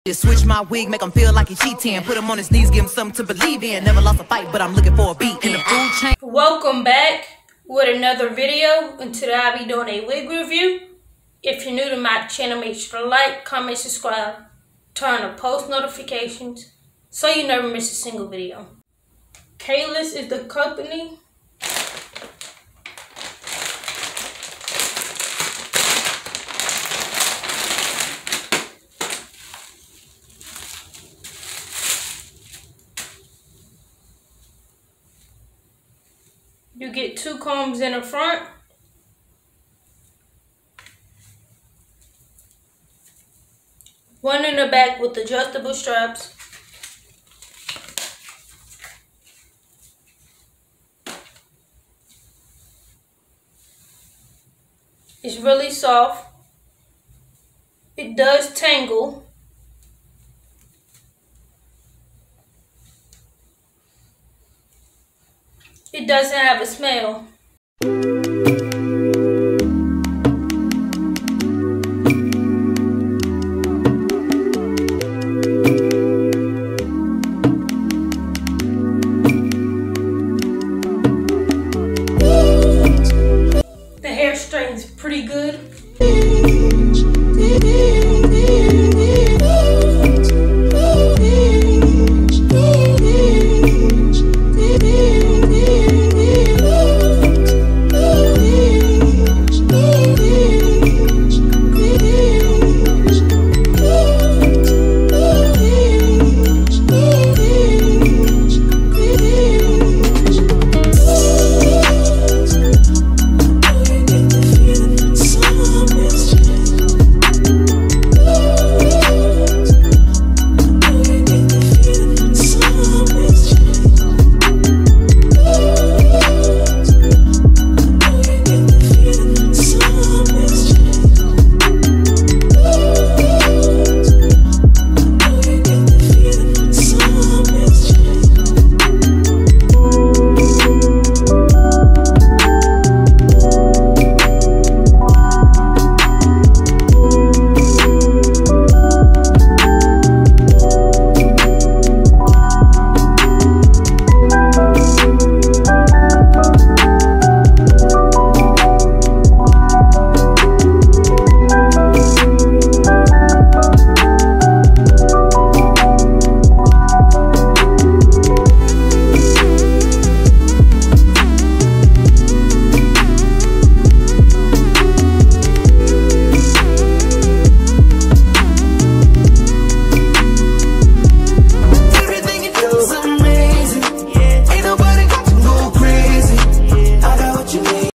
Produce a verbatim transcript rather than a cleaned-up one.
Just switch my wig, make him feel like he cheating. Put him on his knees, give him something to believe in. Never lost a fight, but I'm looking for a beat in the food chain. Welcome back with another video, and today I'll be doing a wig review. If you're new to my channel, make sure to like, comment, subscribe, turn on post notifications so you never miss a single video. Kaelus is the company. You get two combs in the front. One in the back with adjustable straps. It's really soft. It does tangle. It doesn't have a smell.